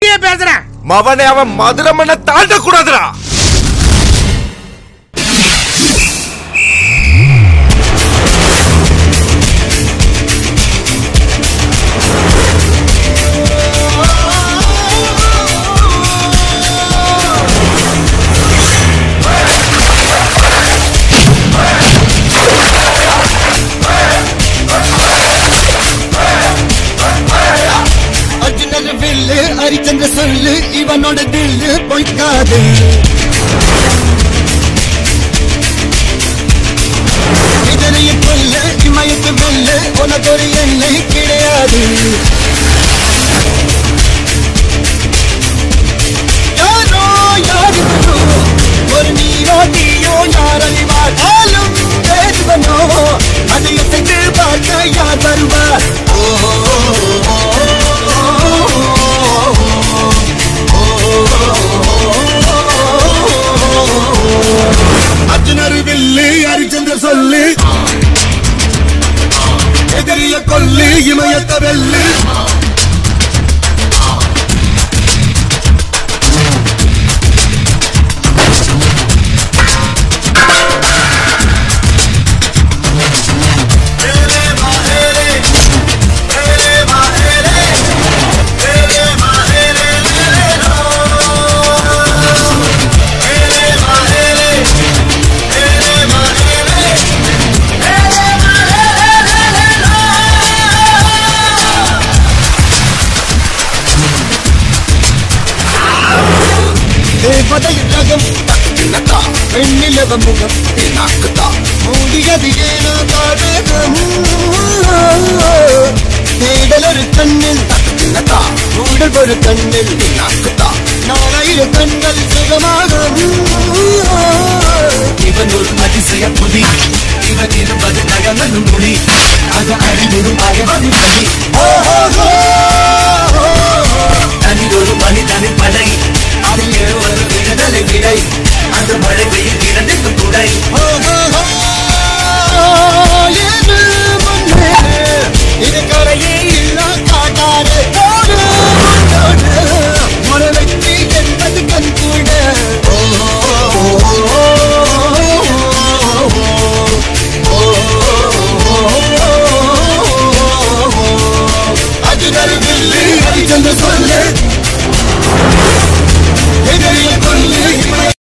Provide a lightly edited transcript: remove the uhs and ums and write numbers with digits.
இப்படியே பேசுறேன். மவனே அவன் மதுரை மண்ணை தாண்ட கூடாதுடா. ஹரிச்சந்திர சொல்லு இவனோட தில்லு பொய்க்காது. இதனைய கொல்லு இமயத்து வெல்லு உனக்கொரு எண்ணெய் கிடையாது. யாரோ யாருவனோ ஒரு நீரோ நீயோ யாரறிவாட்டாலும் வேறுவனோ அதை எசைத்து பார்க்க யார் வருவார்? அர்ஜுனர் வில்லு ஹரிச்சந்திர சொல்லு எதிரிய கொல்லு இமயத்த வெல்லு. பெண்ணிலவ முகம் மூடியது ஏனோ காடகம். தேடல் ஒரு கண்ணில் மூடல் ஒரு கண்ணில் 4000 கண்கள் சுகமாகும். இவன் ஒரு அதிசய புலி, இவன் இருப்பது நகமனும் மொழி, அது அறிவிடும் அகவன் மொழி.